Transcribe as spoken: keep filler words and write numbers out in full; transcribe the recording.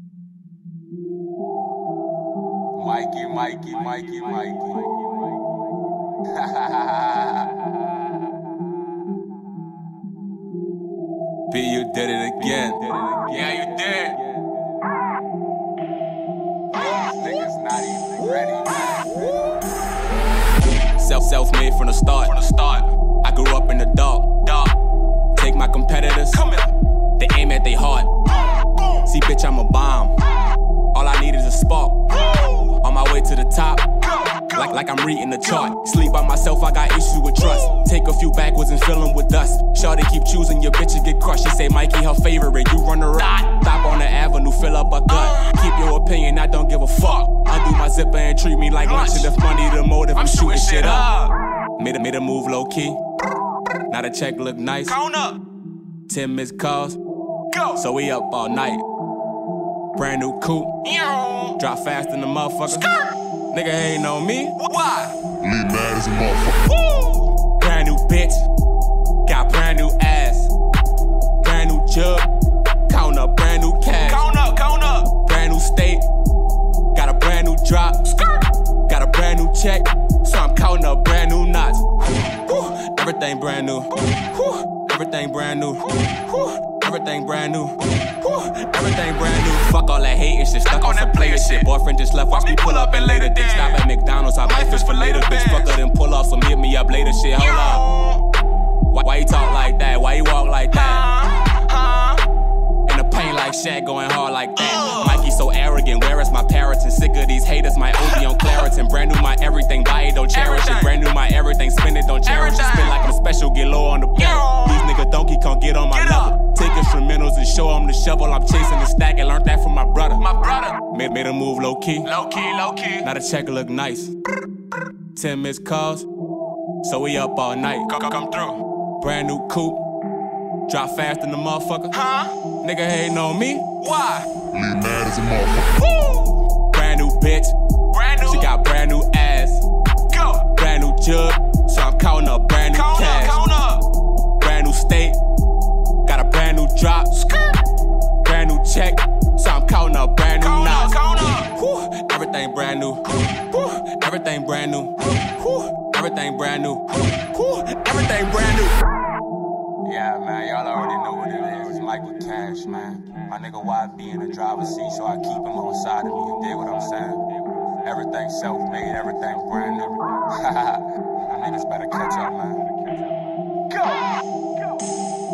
Mikey, Mikey, Mikey, Mikey. B, you did it again. Yeah, you did. Niggas not even ready, man. Self, self-made from the start. From the start. I grew up in the dark. Dark. Take my competitors. Come here. They aim at their heart. See, bitch, I'm a bomb. All I need is a spark. On my way to the top. Like, like I'm reading the chart. Sleep by myself, I got issues with trust. Take a few backwards and fill them with dust. Shawty keep choosing, your bitches get crushed. She say Mikey her favorite, you run her up. Stop on the avenue, fill up a gut. Keep your opinion, I don't give a fuck. Undo my zipper and treat me like lunch. And if money the motive, I'm shooting shit up. Made a, made a move low key. Now the check look nice. Count up. Ten missed calls. Go. So we up all night. Brand new coupe. Drop fast in the motherfucker. Nigga ain't on me. Why? Leave mad as a motherfucker. Woo! Brand new bitch. Got brand new ass. Brand new jug. Count up brand new cash. Count up, count up. Brand new state. Got a brand new drop. Skirt. Got a brand new check. So I'm counting up brand new knots. Woo! Everything brand new. Woo! Everything brand new. Woo! Everything brand new. Woo. Everything brand new. Fuck all that hate and shit. Stuck on some player shit. Boyfriend just left. Watch me pull up and later dick. Stop at McDonald's. I buy fish for later. Bitch, fuck her then pull off some hit me up later shit. Hold on. Why, why you talk like that? Why you walk like that? In the paint like Shaq going hard like that. Mikey so arrogant. Where is my parrots? And sick of these haters. My O D on Claritin. Brand new my everything. Buy it, don't cherish it. Brand new my everything. Spend it, don't cherish it. Spin like I'm special. Get low on the back. These niggas donkey can't get on my level. Take instrumentals and show them the shovel. I'm chasing the stack and learned that from my brother. My brother. Made, made a move low key. Low key, low key. Now the check look nice. Ten missed calls. So we up all night. Come, come, come through. Brand new coupe. Drop fast in the motherfucker. Huh? Nigga hating on me. Why? Leave mad as a motherfucker. Woo! Brand new bitch. Brand new. She got brand new ass. Go. Brand new jug. So I'm counting up brand new count cash. Up, count up. Brand new state. Got a brand new drop. Skirt. Brand new check. So I'm counting up brand new knots. Count up. Woo. Everything brand new. Woo. Everything brand new. Woo. Everything brand new. Woo. Everything brand new. Yeah, man, y'all already know what it is. It's Michael Cash, man. My nigga Y B in the driver's seat, so I keep him on side of me. You dig what I'm saying? Everything self-made, everything brand new. Haha. Niggas better catch up, man. Go! Go!